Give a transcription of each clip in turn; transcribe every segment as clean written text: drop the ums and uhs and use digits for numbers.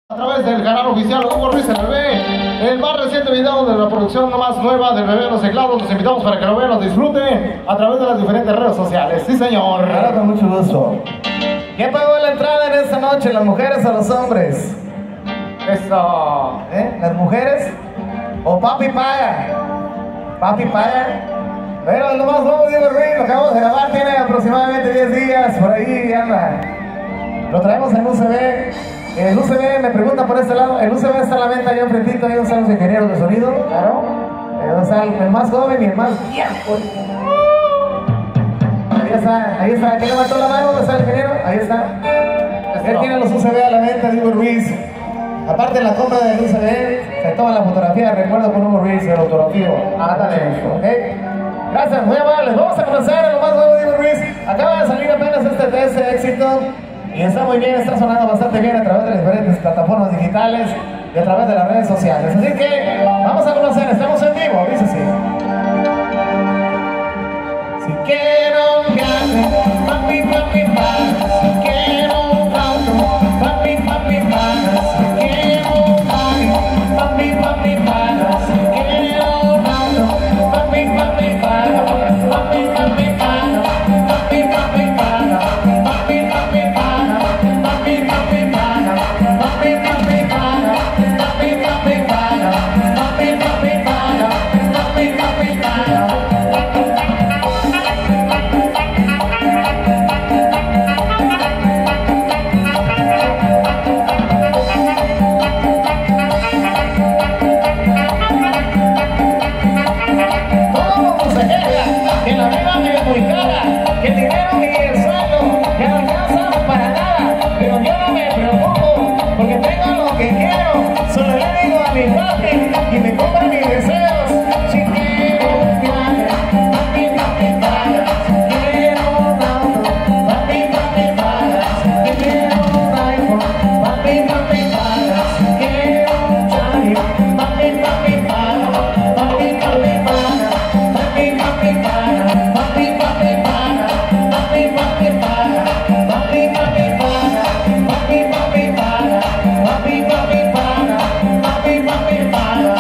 A través del canal oficial Hugo Ruiz el Bebé, el más reciente video de la producción más nueva del Bebé Los Teclados. Los invitamos para que lo vean, lo disfruten a través de las diferentes redes sociales. Sí, señor. Claro, con mucho gusto. ¿Quién pagó la entrada en esta noche? ¿Las mujeres o los hombres? Eso. ¿Las mujeres? ¿O papi paga? ¿Papi paga? Pero nomás vamos, Diego Ruiz, lo acabamos de grabar, tiene aproximadamente 10 días, por ahí anda. Lo traemos en UCB. El UCB me pregunta por este lado. El UCB está a la venta allá enfrentito, ahí están los ingenieros de sonido. Claro. Está el más joven y el más viejo. Ahí está. ¿Quién levantó la mano? ¿Dónde está el ingeniero? Ahí está. Él tiene los UCB a la venta, Diego Ruiz. Aparte de la compra del UCB, se toma la fotografía de recuerdo con Hugo Ruiz, el autografío. Ándale. ¿Ok? Gracias, muy amables. Vamos a conocer a lo más nuevo de Diego Ruiz. Acaba de salir apenas este éxito. Y está muy bien, está sonando bastante bien a través de las diferentes plataformas digitales y a través de las redes sociales. Así que vamos a conocer, estamos en vivo, dice así. Si quiero un viaje, papi, papi, paga. Si quiero un auto, papi, papi, paga. Si quiero un baile, papi, papi, paga. Si quiero un auto, papi, papi, paga. Papi, papi, paga. Papi, papi, paga. Papi, papi, paga. Papi, papi, paga. Papi, papi, paga. Papi, papi, paga. Papi, papi, paga. Papi, papi, paga. Que la vida me es muy cara, que el dinero y el sueldo ya no alcanzan para nada, pero yo no me preocupo, porque tengo lo que quiero, solo le digo a mi papi y me compra mis deseos. Si quiero un viaje, papi, papi, paga. Si quiero un auto, papi, papi, paga. Si quiero un iPhone, papi, papi, paga. Si quiero un Charlie, papi, papi, paga. Papi, papi, paga. Papi, papi, paga. Papi, papi, paga. Papi, papi, paga. Papi, papi, paga. Papi, papi, paga. Papi, papi, paga. Papi, papi, paga.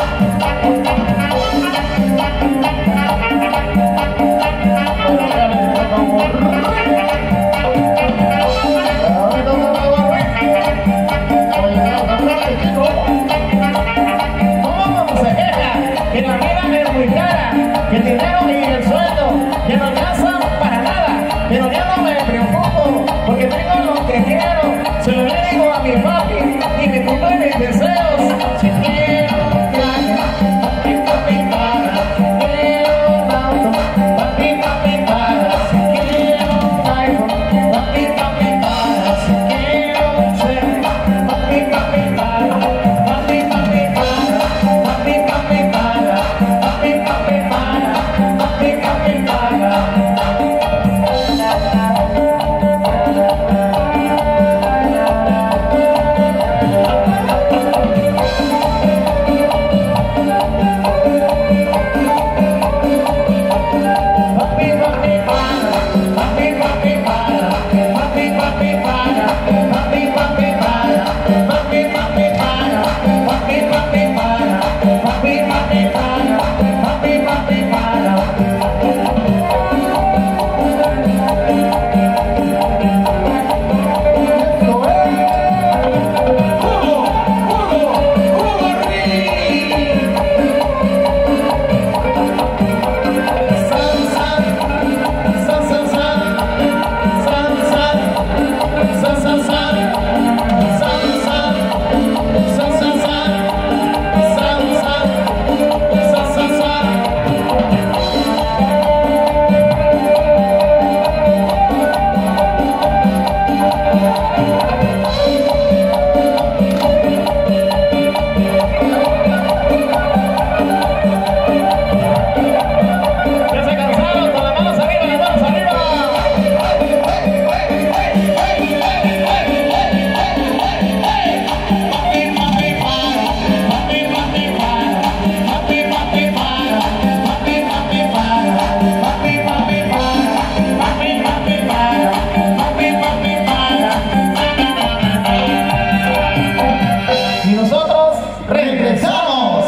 regresamos.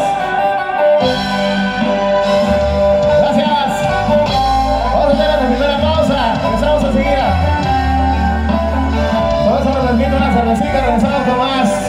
Gracias. Vamos a hacer la primera pausa. Regresamos enseguida. Vamos a transmitir una cervecita. Regresamos con más.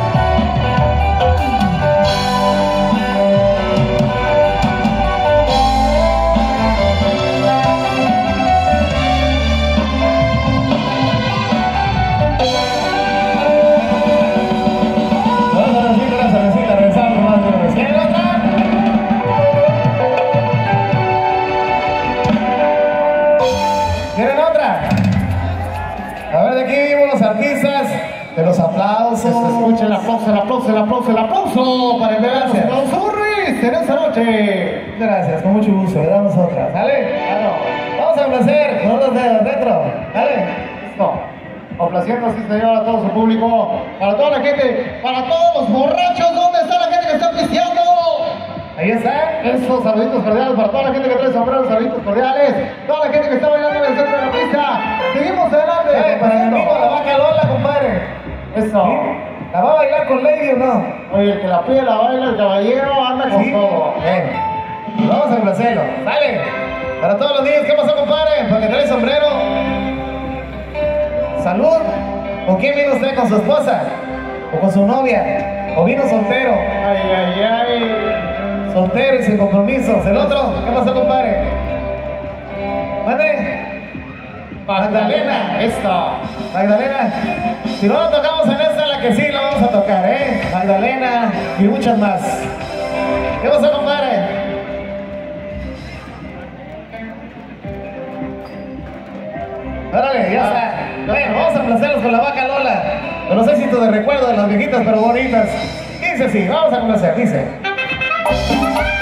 De los aplausos. Escuchen el aplauso, el aplauso, el aplauso, el aplauso para el bebé Surris en esta noche. Gracias, con mucho gusto. Le damos otra. ¿Sale? Claro. Vamos a complacer con los dedos dentro. ¿Sale? Listo. Complaciendo así, señor, a todo su público, para toda la gente, para todos los borrachos. ¿Dónde está la gente que está pisteando? Ahí está. Esos saluditos cordiales para toda la gente que trae sombreros, saluditos cordiales. Toda la gente que está bailando en el centro de la pista. Seguimos adelante. Para mi amigo la vaca Lola, compadre. Eso. ¿Sí? ¿La va a bailar con Lady o no? Oye, el que la pide la baila, el caballero anda con ¿Sí? todo. Vamos a complacerlo. Dale. Para todos los niños, ¿qué pasó, compadre? Para que trae sombrero. Salud. ¿Con quién vino usted? ¿Con su esposa? ¿O con su novia? ¿O vino soltero? Ay, ay, ay. Soltero y sin compromisos. ¿El otro? ¿Qué pasó, compadre? ¿Mande? Magdalena. Esta. Magdalena. Si no la tocamos en esta, la que sí la vamos a tocar, ¿eh? Magdalena y muchas más. ¿Qué pasó, compadre? Órale, ya está. Bueno, vamos a complacerlos con la vaca Lola. Con los éxitos de recuerdo de las viejitas pero bonitas. Dice así, vamos a complacer, dice.